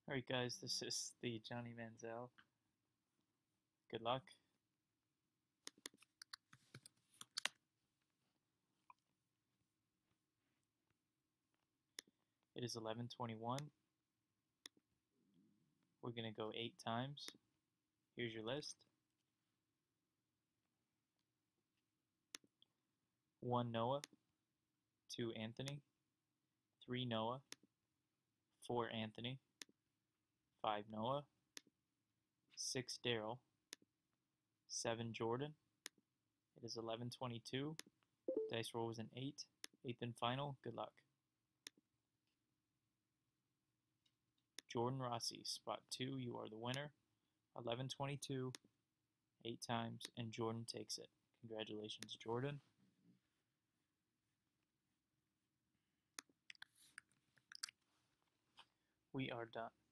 Alright guys, this is the Johnny Manziel. Good luck. It is 11:21. We're going to go 8 times. Here's your list. 1 Noah, 2 Anthony, 3 Noah, 4 Anthony, 5 Noah, 6 Daryl, 7 Jordan. It is 11:22. Dice roll was an 8. 8th and final. Good luck. Jordan Rossi, spot 2. You are the winner. 11:22. 8 times, and Jordan takes it. Congratulations, Jordan. We are done.